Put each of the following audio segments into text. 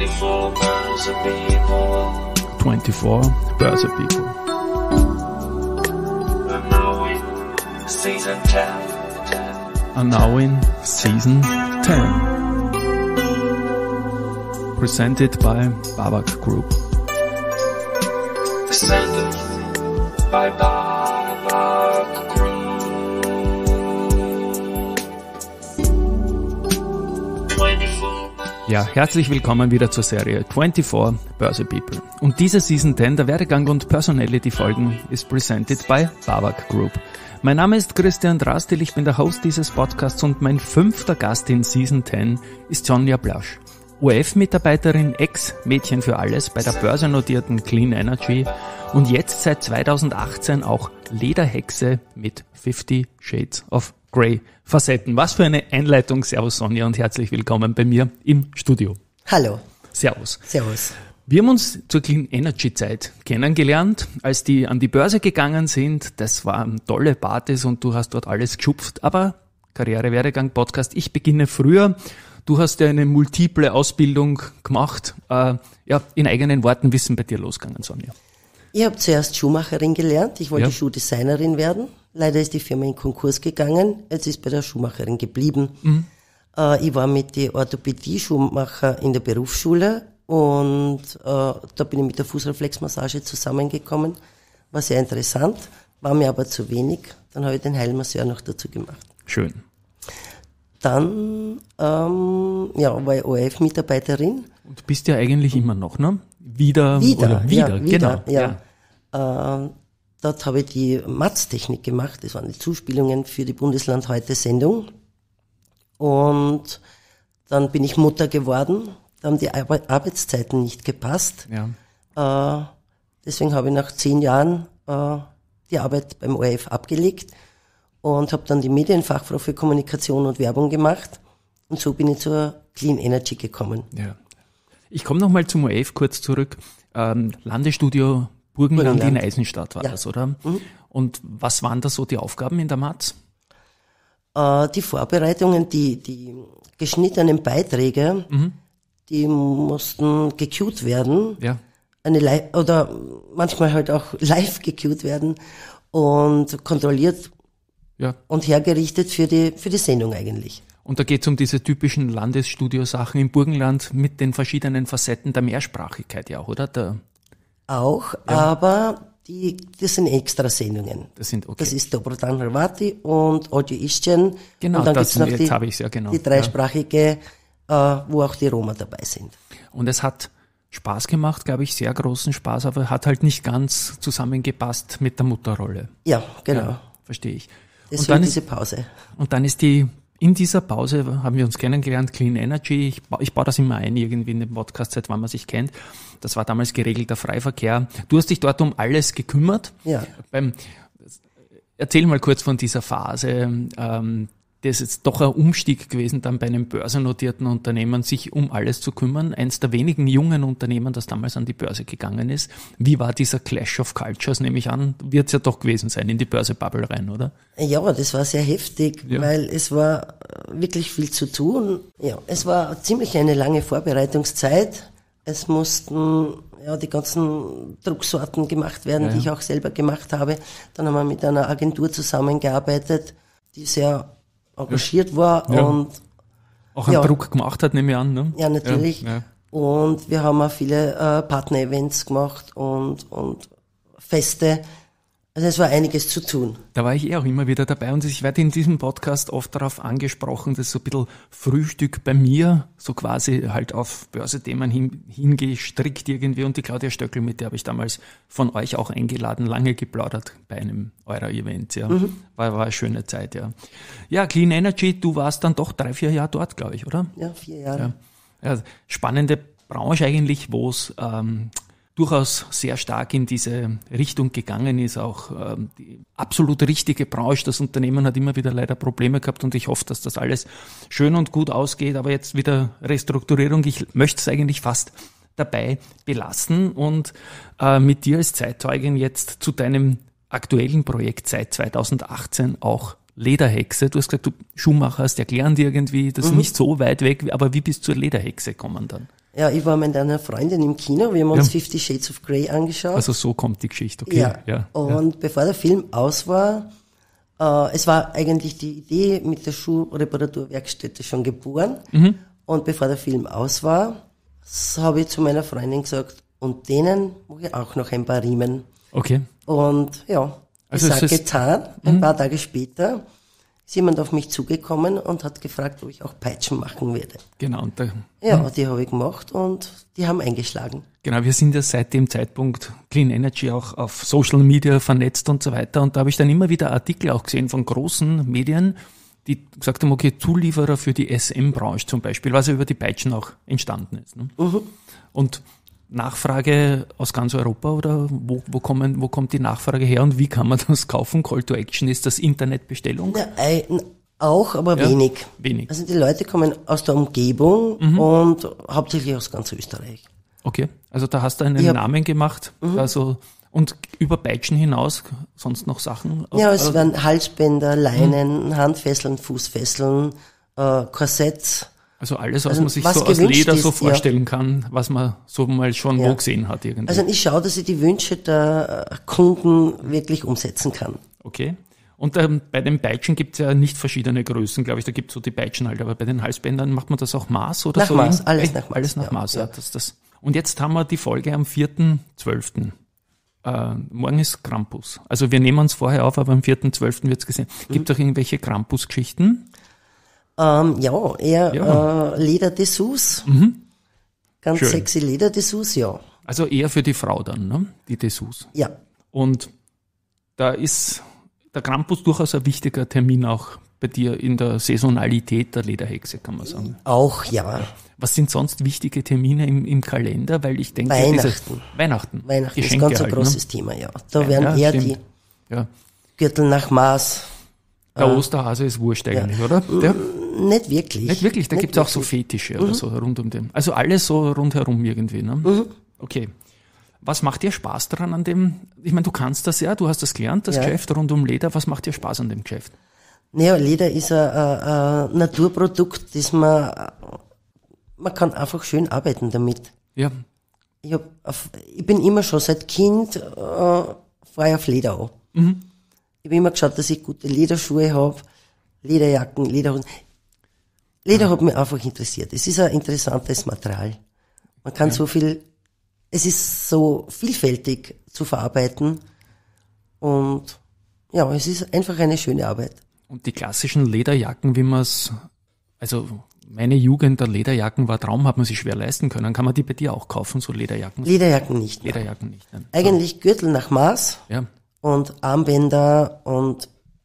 24 Börse People. 24 Börse People. And now in Season 10. And now in Season 10. Presented by Babak Group. Presented by Babak Group. Ja, herzlich willkommen wieder zur Serie 24 Börse People. Und diese Season 10 der Werdegang und Personality Folgen ist presented by Babak Group. Mein Name ist Christian Drastil, ich bin der Host dieses Podcasts und mein 5. Gast in Season 10 ist Sonja Blasch. ORF-Mitarbeiterin, Ex-Mädchen für alles bei der börsennotierten Clean Energy und jetzt seit 2018 auch Lederhexe mit 50 Shades of Grey Facetten. Was für eine Einleitung. Servus Sonja und herzlich willkommen bei mir im Studio. Hallo. Servus. Servus. Wir haben uns zur Clean Energy Zeit kennengelernt, als die an die Börse gegangen sind. Das waren tolle Partys und du hast dort alles geschupft. Aber Karriere, Werdegang, Podcast, ich beginne früher. Du hast ja eine multiple Ausbildung gemacht. In eigenen Worten, wie ist denn bei dir losgegangen, Sonja? Ich habe zuerst Schuhmacherin gelernt. Ich wollte Schuhdesignerin werden. Leider ist die Firma in Konkurs gegangen. Jetzt ist bei der Schuhmacherin geblieben. Mhm. Ich war mit den Orthopädie-Schuhmacher in der Berufsschule und da bin ich mit der Fußreflexmassage zusammengekommen. War sehr interessant, war mir aber zu wenig. Dann habe ich den Heilmasseur noch dazu gemacht. Schön. Dann war ich ORF-Mitarbeiterin. Und bist ja eigentlich immer noch, ne? Wieder, genau. Ja. Dort habe ich die Matz-Technik gemacht. Das waren die Zuspielungen für die Bundesland heute-Sendung. Und dann bin ich Mutter geworden. Da haben die Arbeitszeiten nicht gepasst. Ja. Deswegen habe ich nach 10 Jahren die Arbeit beim ORF abgelegt und habe dann die Medienfachfrau für Kommunikation und Werbung gemacht. Und so bin ich zur Clean Energy gekommen. Ja. Ich komme nochmal zum ORF kurz zurück. Landesstudio Burgenland in Eisenstadt war das, oder? Mhm. Und was waren da so die Aufgaben in der Matz? Die Vorbereitungen, die geschnittenen Beiträge, die mussten gecued werden. Ja. Oder manchmal halt auch live gecued werden und kontrolliert und hergerichtet für die Sendung eigentlich. Und da geht es um diese typischen Landesstudio-Sachen im Burgenland mit den verschiedenen Facetten der Mehrsprachigkeit, ja, oder? Aber das sind Extrasendungen. Das ist Dobrodan Hrvati und Ođe Išćen. Genau, und dann das gibt's noch die dreisprachige, wo auch die Roma dabei sind. Und es hat Spaß gemacht, glaube ich, sehr großen Spaß, aber hat halt nicht ganz zusammengepasst mit der Mutterrolle. Ja, genau. Ja, verstehe ich. Deswegen diese Pause. Und dann ist in dieser Pause haben wir uns kennengelernt, Clean Energy. Ich baue das immer ein, irgendwie in den Podcast, seit wann man sich kennt. Das war damals geregelter Freiverkehr. Du hast dich dort um alles gekümmert. Ja. Erzähl mal kurz von dieser Phase. Das ist doch ein Umstieg gewesen, dann bei einem börsennotierten Unternehmen sich um alles zu kümmern. Eins der wenigen jungen Unternehmen, das damals an die Börse gegangen ist. Wie war dieser Clash of Cultures, nehme ich an? Wird es ja doch gewesen sein, in die Börsebubble rein, oder? Ja, das war sehr heftig, weil es war wirklich viel zu tun. Ja, es war ziemlich eine lange Vorbereitungszeit. Es mussten die ganzen Drucksorten gemacht werden, die ich auch selber gemacht habe. Dann haben wir mit einer Agentur zusammengearbeitet, die sehr engagiert war und auch einen Druck gemacht hat, nehme ich an, ne? Ja, natürlich. Ja. Und wir haben auch viele Partner-Events gemacht und Feste. Also es war einiges zu tun. Da war ich auch immer wieder dabei und ich werde in diesem Podcast oft darauf angesprochen, dass so ein bisschen Frühstück bei mir, so quasi halt auf Börsethemen hingestrickt irgendwie, und die Claudia Stöckel, mit der habe ich damals von euch auch eingeladen, lange geplaudert bei einem eurer Events, ja. War eine schöne Zeit, ja. Ja, Clean Energy, du warst dann doch 3-4 Jahre dort, glaube ich, oder? Ja, 4 Jahre. Ja, spannende Branche eigentlich, wo es durchaus sehr stark in diese Richtung gegangen ist, auch die absolut richtige Branche. Das Unternehmen hat immer wieder leider Probleme gehabt und ich hoffe, dass das alles schön und gut ausgeht, aber jetzt wieder Restrukturierung. Ich möchte es eigentlich fast dabei belassen und mit dir als Zeitzeugin jetzt zu deinem aktuellen Projekt seit 2018 auch Lederhexe. Du hast gesagt, du Schuhmacher hast, erklären dir irgendwie, das ist nicht so weit weg, aber wie bist du zur Lederhexe gekommen dann? Ja, ich war mit einer Freundin im Kino, wir haben uns 50 Shades of Grey angeschaut. Also so kommt die Geschichte, okay. Ja. Und bevor der Film aus war, es war eigentlich die Idee mit der Schuhreparaturwerkstätte schon geboren. Und bevor der Film aus war, habe ich zu meiner Freundin gesagt, und denen mache ich auch noch ein paar Riemen. Okay. Und ja, Also gesagt, getan. Ein paar Tage später ist jemand auf mich zugekommen und hat gefragt, ob ich auch Peitschen machen werde. Genau. Und die habe ich gemacht und die haben eingeschlagen. Genau, wir sind ja seit dem Zeitpunkt Clean Energy auch auf Social Media vernetzt und so weiter. Und da habe ich dann immer wieder Artikel auch gesehen von großen Medien, die gesagt haben, okay, Zulieferer für die SM-Branche zum Beispiel, was ja über die Peitschen auch entstanden ist. Ne? Und Nachfrage aus ganz Europa oder wo kommt die Nachfrage her und wie kann man das kaufen? Call to Action, ist das Internetbestellung? Ja, auch, aber wenig. Also die Leute kommen aus der Umgebung und hauptsächlich aus ganz Österreich. Okay, also da hast du einen Namen gemacht, also und über Peitschen hinaus sonst noch Sachen? Ja, es werden Halsbänder, Leinen, Handfesseln, Fußfesseln, Korsetts. Also alles, was man sich so aus Leder so vorstellen kann, was man so mal schon wo gesehen hat irgendwie. Also ich schaue, dass ich die Wünsche der Kunden wirklich umsetzen kann. Okay. Und bei den Peitschen gibt es ja nicht verschiedene Größen, glaube ich. Da gibt es so die Peitschen halt, aber bei den Halsbändern macht man das auch Maß oder nach so? Maß, alles nach Maß. Alles nach Maß, ja. Und jetzt haben wir die Folge am 4.12. Morgen ist Krampus. Also wir nehmen uns vorher auf, aber am 4.12. wird es gesehen. Gibt es auch irgendwelche Krampus-Geschichten? Lederdessous. Ganz Schön. sexy Lederdessous, ja. Also eher für die Frau dann, ne? Die Dessous. Ja. Und da ist der Krampus durchaus ein wichtiger Termin auch bei dir in der Saisonalität der Lederhexe, kann man sagen. Auch, ja. Was sind sonst wichtige Termine im Kalender? Weil ich denke, Weihnachten ist ganz ein großes Thema, ja. Da werden eher stimmt. die Gürtel nach Maß. Der Osterhase ist wurscht eigentlich, oder? Ja. Nicht wirklich. Nicht wirklich, da gibt es auch so Fetische oder so rund um den. Also alles so rundherum irgendwie, ne? Okay. Was macht dir Spaß daran an dem? Ich meine, du kannst das ja, du hast das gelernt, das Geschäft rund um Leder. Was macht dir Spaß an dem Geschäft? Naja, Leder ist ein Naturprodukt, das man kann einfach schön arbeiten damit. Ja. Ich bin immer schon seit Kind, fahre ich auf Leder an. Ich habe immer geschaut, dass ich gute Lederschuhe habe, Lederjacken, Lederhosen. Leder hat mich einfach interessiert. Es ist ein interessantes Material. Man kann so viel, es ist so vielfältig zu verarbeiten und ja, es ist einfach eine schöne Arbeit. Und die klassischen Lederjacken, wie man es, also meine Jugend der Lederjacken war Traum, hat man sich schwer leisten können. Kann man die bei dir auch kaufen, so Lederjacken? Lederjacken nicht. Lederjacken nicht. Nein. Eigentlich Gürtel nach Maß und Armbänder und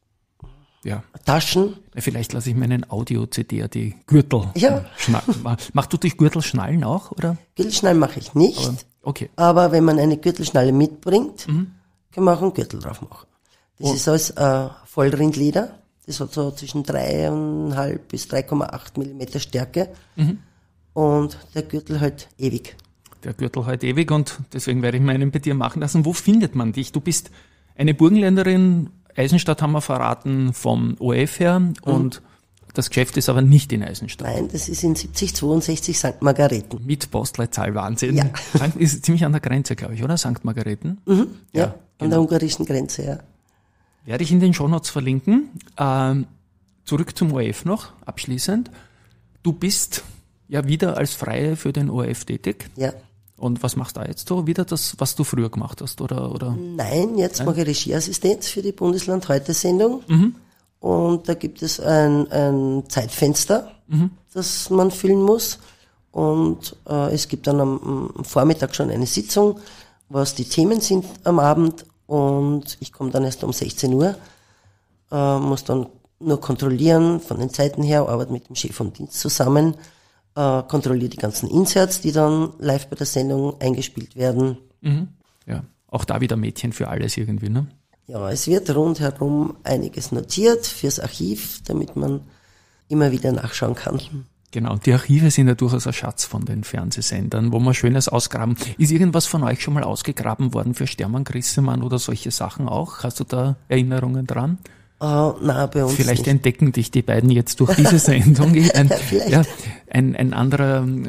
Taschen. Vielleicht lasse ich meinen Audio-CD die Gürtel schnallen. Machst du dich Gürtelschnallen auch, oder? Gürtelschnallen mache ich nicht. Aber wenn man eine Gürtelschnalle mitbringt, kann man auch einen Gürtel drauf machen. Das ist alles Vollrindleder. Das hat so zwischen 3,5 bis 3,8 Millimeter Stärke. Und der Gürtel halt ewig. Der Gürtel halt ewig und deswegen werde ich meinen bei dir machen lassen. Wo findet man dich? Du bist eine Burgenländerin, Eisenstadt haben wir verraten, vom ORF her und das Geschäft ist aber nicht in Eisenstadt. Nein, das ist in 7062 St. Margareten. Mit Postleitzahl Wahnsinn. Ja. Ist ziemlich an der Grenze, glaube ich, oder? St. Margareten? Ja, an der ungarischen Grenze, ja. Werde ich in den Shownotes verlinken. Zurück zum ORF noch, abschließend. Du bist ja wieder als Freie für den ORF tätig. Ja. Und was machst du da jetzt so? Wieder das, was du früher gemacht hast, oder? Nein, jetzt mache ich Regieassistenz für die Bundesland heute Sendung. Und da gibt es ein Zeitfenster, das man füllen muss. Und es gibt dann am Vormittag schon eine Sitzung, was die Themen sind am Abend. Und ich komme dann erst um 16 Uhr, muss dann nur kontrollieren von den Zeiten her, arbeite mit dem Chef vom Dienst zusammen, kontrolliere die ganzen Inserts, die dann live bei der Sendung eingespielt werden. Ja, auch da wieder Mädchen für alles irgendwie, ne? Ja, es wird rundherum einiges notiert fürs Archiv, damit man immer wieder nachschauen kann. Genau, die Archive sind ja durchaus ein Schatz von den Fernsehsendern, wo man Schönes ausgraben. Ist irgendwas von euch schon mal ausgegraben worden für Stermann Grissemann oder solche Sachen auch? Hast du da Erinnerungen dran? Nein, bei uns Vielleicht nicht. entdecken dich die beiden jetzt durch diese Sendung. Ein anderer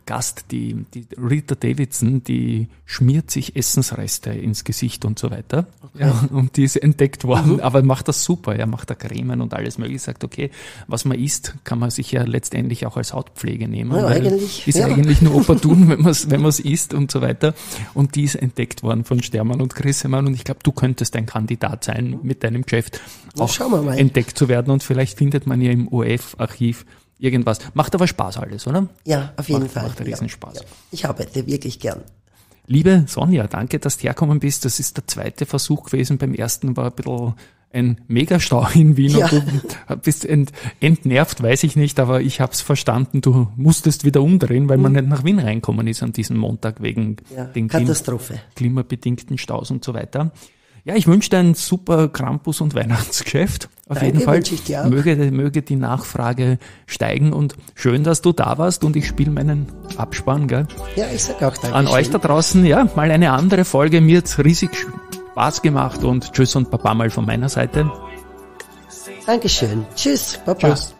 Gast, die Rita Davidson, die schmiert sich Essensreste ins Gesicht und so weiter. Okay. Ja, und die ist entdeckt worden, aber macht das super. Er macht da Cremen und alles mögliche. Sagt, okay, was man isst, kann man sich ja letztendlich auch als Hautpflege nehmen. Ja, eigentlich. Ist eigentlich nur opportun, wenn man es isst und so weiter. Und die ist entdeckt worden von Stermann und Grissemann. Und ich glaube, du könntest ein Kandidat sein, mit deinem Geschäft auch entdeckt zu werden. Und vielleicht findet man ja im ORF-Archiv irgendwas. Macht aber Spaß alles, oder? Ja, auf jeden Fall. Macht riesen Spaß. Ja. Ich arbeite wirklich gern. Liebe Sonja, danke, dass du hergekommen bist. Das ist der zweite Versuch gewesen. Beim ersten war ein bisschen ein Megastau in Wien und du bist entnervt, weiß ich nicht, aber ich habe es verstanden. Du musstest wieder umdrehen, weil man nicht nach Wien reinkommen ist an diesem Montag wegen den klimabedingten Staus und so weiter. Ja, ich wünsche dir ein super Krampus- und Weihnachtsgeschäft. Auf jeden Fall möge die Nachfrage steigen und schön, dass du da warst und ich spiele meinen Abspann, gell? Ja, ich sag auch danke. An euch da draußen, ja, mal eine andere Folge. Mir hat's riesig Spaß gemacht und tschüss und Baba mal von meiner Seite. Dankeschön. Tschüss, Baba. Tschüss.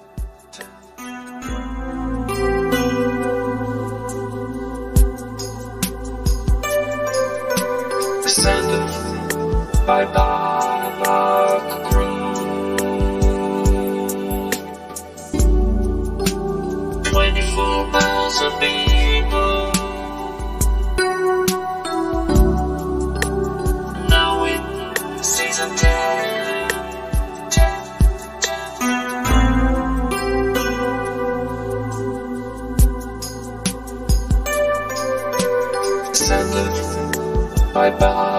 By Babak Group. 24 miles of people. Now in season 10. Presented by Babak.